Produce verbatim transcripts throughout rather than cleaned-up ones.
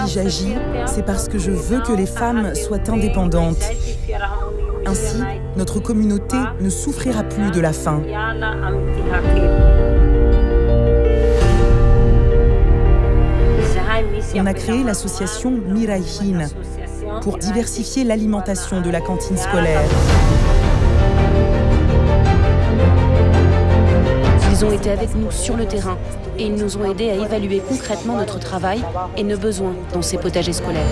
si j'agis, c'est parce que je veux que les femmes soient indépendantes. Ainsi, notre communauté ne souffrira plus de la faim. On a créé l'association Miraihin pour diversifier l'alimentation de la cantine scolaire. Ils ont été avec nous sur le terrain et ils nous ont aidés à évaluer concrètement notre travail et nos besoins dans ces potagers scolaires.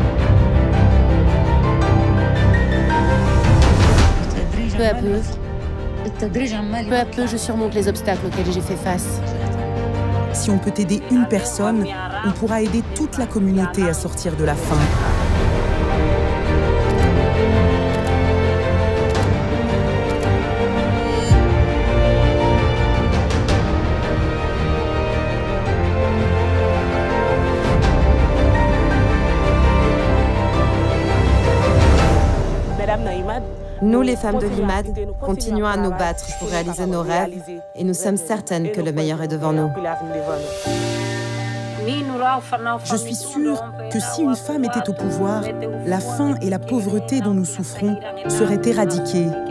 Peu à peu, peu à peu, je surmonte les obstacles auxquels j'ai fait face. Si on peut aider une personne, on pourra aider toute la communauté à sortir de la faim. Nous, les femmes de l'I M A D, continuons à nous battre pour réaliser nos rêves et nous sommes certaines que le meilleur est devant nous. Je suis sûre que si une femme était au pouvoir, la faim et la pauvreté dont nous souffrons seraient éradiquées.